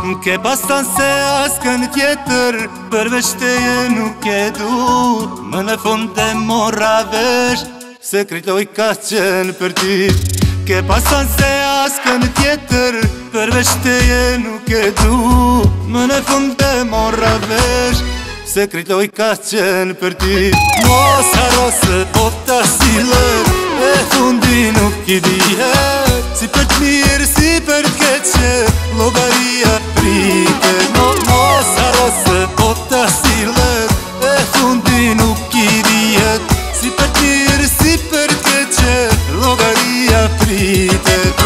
Che basta se ascan tjetër përveçteje nuk e du. Më në fund të mora vesh se kritoj ka qenë për ty. Che basta se ascan tjetër përveçteje nuk e du. Më në fund të mora vesh se kritoj ka qenë për ty. Mos haro se bota sillet e fundi nuk i dihet. Si për të mirë, si për të keqe, llogaria pritet. Mos haro se bota sillet e fundi nuk i dihet. Si për të mirë, si për të keqe, llogaria pritet.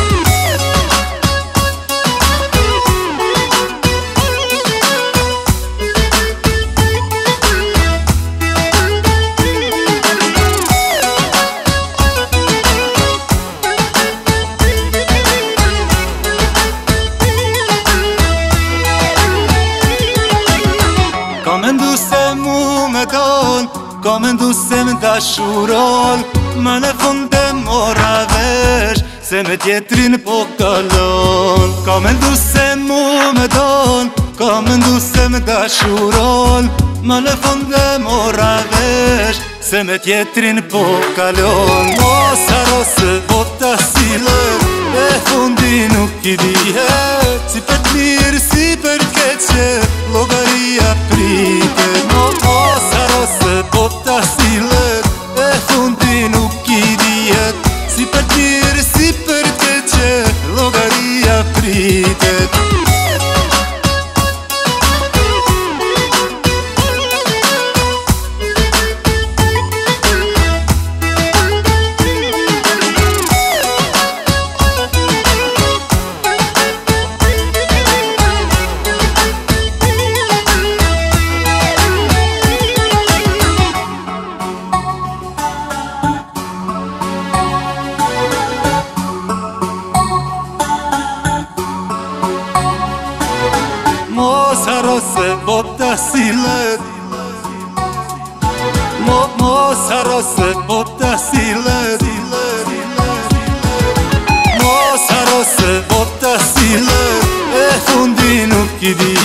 Ka mendu se mu me don, ka mendu se me dashuron. Më në fund e mora vesh se me tjetrin po kalon. Ka mendu se mu me don, ka mendu se me dashuron. Më në fund e mora vesh se me tjetrin po kalon. Mos haro se bota sillet e fundi nuk i dihet. Si për të mirë, si për të keqe, llogaria pritet. Mos haro se bota sillet e fundi nuk i dihet. Si për të mirë, si për të keqe, llogaria pritet. Mos haro se bota sillet. Mos haro se bota sillet. Mos haro se bota sillet e fundi nuk i di.